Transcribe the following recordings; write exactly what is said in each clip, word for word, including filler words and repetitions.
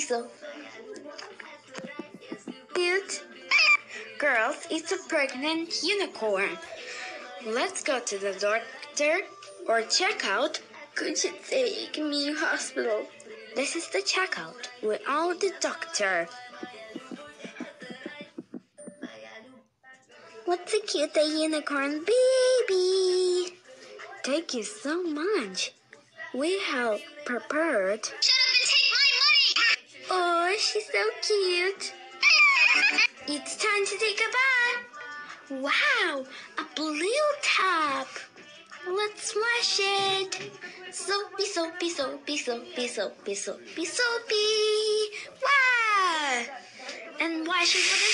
piso. Cute. Girls, it's a pregnant unicorn. Let's go to the doctor or check out. Could you take me to hospital? This is the checkout without the doctor. What's a cute unicorn baby? Thank you so much. We have prepared. Shut up and take my money! Oh, she's so cute. It's time to take a bath. Wow, a blue tub. Let's wash it. Soapy, soapy, soapy, soapy, soapy, soapy, soapy. Wow! And wash it with a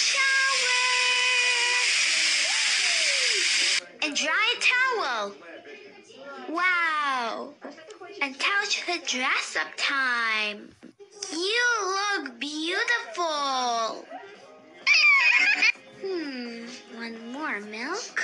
shower. And dry a towel. Wow! And touch the dress up time. You look beautiful. Hmm, one more milk.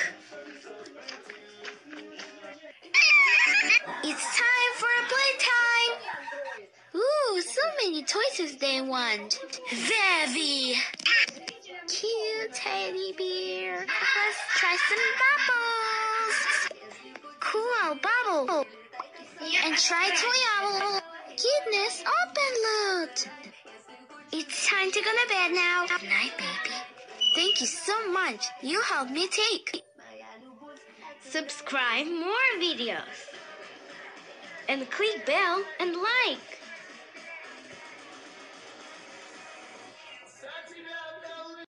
It's time for a playtime. Ooh, so many toys they want. Very cute teddy bear. Let's try some bubbles. Cool bubble. And try toy owl. Goodness, open load. It's time to go to bed now. Good night, baby. Thank you so much. You helped me take. Subscribe more videos. And click bell and like.